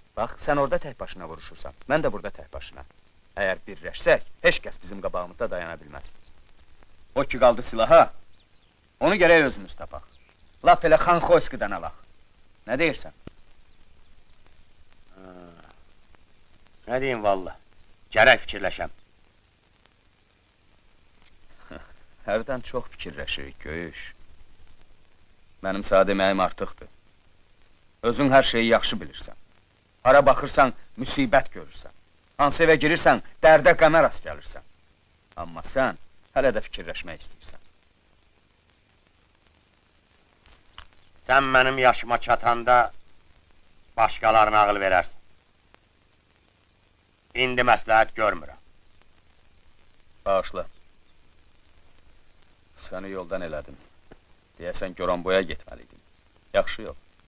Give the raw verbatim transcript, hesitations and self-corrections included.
Bax, sən orada tək başına vuruşursan, mən də burada tək başına. Əgər birləşsək, heç kəs bizim qabağımızda dayana bilməz. O ki qaldı silaha, onu gərək özümüz tapaq. Lap elə Xanxoyskidən alaq. Nə deyirsən? Nə deyim valla, gərək fikirləşəm. Hərdən çox fikirləşirik, Göyüş. Mənim sağ deməyim artıqdır. Özün hər şeyi yaxşı bilirsən. Hara baxırsan, müsibət görürsən. Hansı evə girirsən, dərdə qəmə rast gəlirsən. Amma sən hələ də fikirləşmək istəyirsən. Sən mənim yaşıma çatanda başqalarına ağıl verərsən. İndi məsləhət görmürəm. Bağışla. Səni yoldan elədim. Deyəsən, Goranboya getməliydin. Yaxşı yol.